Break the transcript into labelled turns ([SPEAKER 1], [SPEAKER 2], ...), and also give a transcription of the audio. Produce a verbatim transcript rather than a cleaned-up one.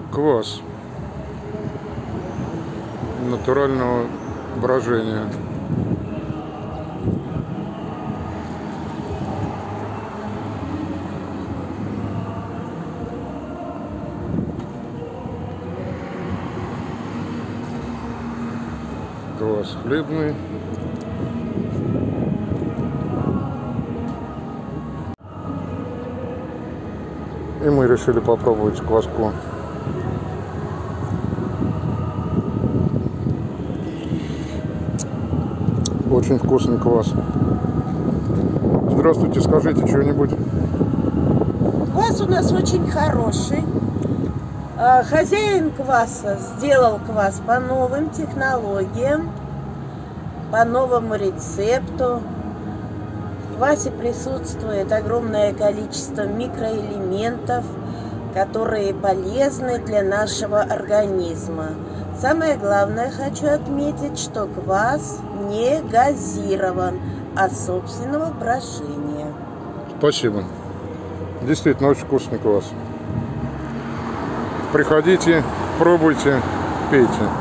[SPEAKER 1] Квас натурального брожения. Квас хлебный. И мы решили попробовать кваску. Очень вкусный квас. Здравствуйте, скажите что-нибудь.
[SPEAKER 2] Квас у нас очень хороший. Хозяин кваса сделал квас по новым технологиям, по новому рецепту. В квасе присутствует огромное количество микроэлементов, которые полезны для нашего организма. Самое главное, хочу отметить, что квас не газирован, а собственного брожения.
[SPEAKER 1] Спасибо. Действительно очень вкусный квас. Приходите, пробуйте, пейте.